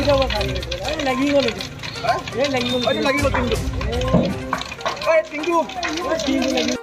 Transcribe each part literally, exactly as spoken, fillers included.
লাগি গ'ল লাগি গ'ল লাগি গ'ল টিংটো টিংটো টিংটো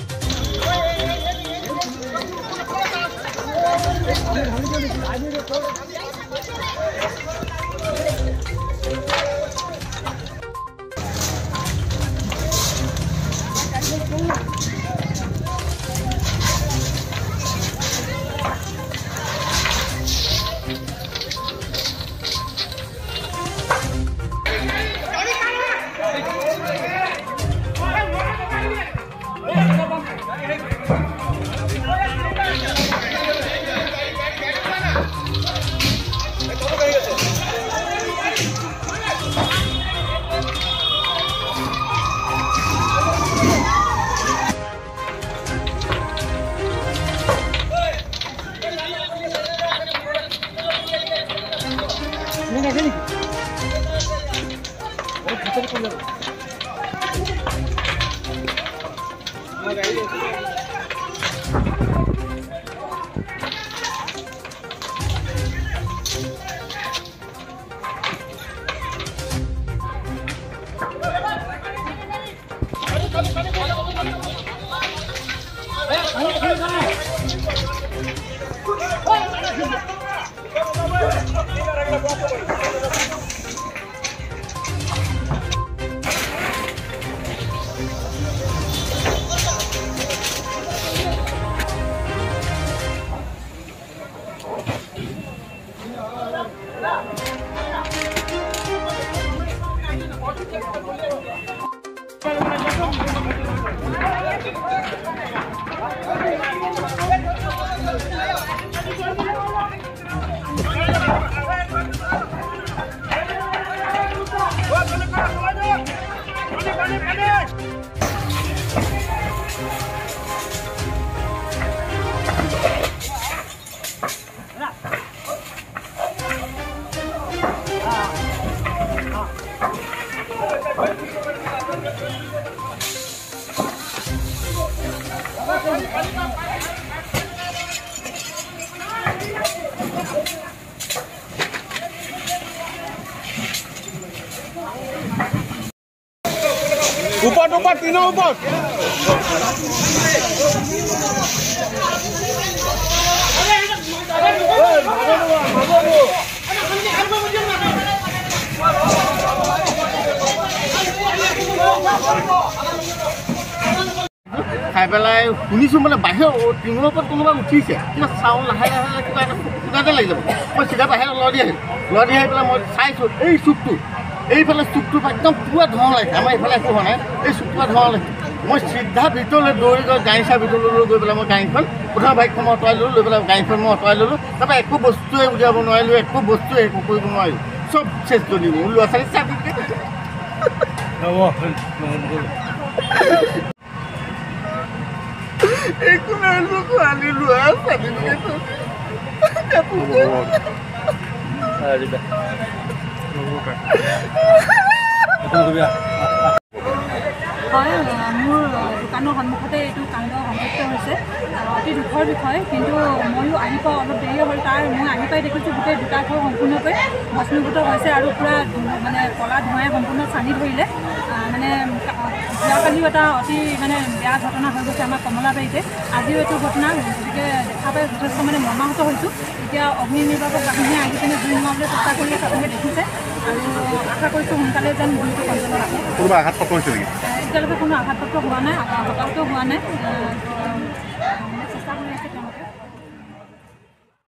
ऊपर ऊपर तीनों ऊपर খাই পেলাই শুনিছোঁ মানে বাহিৰ টিঙৰ ওপৰত কোনোবা উঠিছে কিবা চাউল লাহে লাহে কিবা এটা কিবা এটা লাগি যাব মই চিধা বাহিৰত লৰি দি আহিলোঁ লৰি আহি পেলাই মই চাইছোঁ এই চুকটো এইফালে চুকটোৰ পৰা একদম পুৰা ধোঁৱা লাগিছে আমাৰ এইফালে একো হোৱা নাই এই চুকটোৰ পৰা ধোঁৱা লাগিছে মই চিধা ভিতৰলৈ দৌৰি গৈ গাড়ী চাহ ভিতৰলৈ গৈ পেলাই মই গাড়ীখন প্ৰথম বাইকখন মই আঁতৰাই ল'লোঁ লৈ পেলাই গাড়ীখন মই আঁতৰাই ল'লোঁ তাৰপৰা একো বস্তুৱে উলিয়াব নোৱাৰিলোঁ একো বস্তুৱে একো কৰিব নোৱাৰিলোঁ চব চেষ্টা কৰি দিলোঁ ল'ৰা ছোৱালী চাহ একো নাই খোৱালি লোৱা হয় মোৰ দোকানৰ সন্মুখতে এইটো কাণ্ড সংঘটিত হৈছে অতি দুখৰ বিষয় কিন্তু ময়ো আহি পোৱা অলপ দেৰি হ'ল তাৰ মই আহি পাই দেখিছোঁ গোটেই দুটা ঘৰ সম্পূৰ্ণকৈ ভস্মীভূত হৈছে আৰু পূৰা মানে কলা ধোঁৱাই সম্পূৰ্ণ চানি ধৰিলে মানে যোৱাকালিও এটা অতি মানে বেয়া ঘটনা হৈ গৈছে আমাৰ কমলাবাৰীতে আজিও এইটো ঘটনা গতিকে দেখা পাই যথেষ্ট মানে মৰ্মাহত হৈছোঁ এতিয়া অগ্নি নিৰ্বাপক বাহিনীয়ে আহি পিনে জুই নুমাবলৈ চেষ্টা কৰি আছে আপোনালোকে দেখিছে আৰু আশা কৰিছোঁ সোনকালে যেন জুইটো কণ্ট্ৰলত ৰাখে কোনোবা আঘাতপ্ৰাপ্ত হৈছে নেকি এতিয়ালৈকে কোনো আঘাতপ্ৰাপ্ত হোৱা নাই হতাহতো হোৱা নাই চেষ্টা কৰি আছে তেওঁলোকে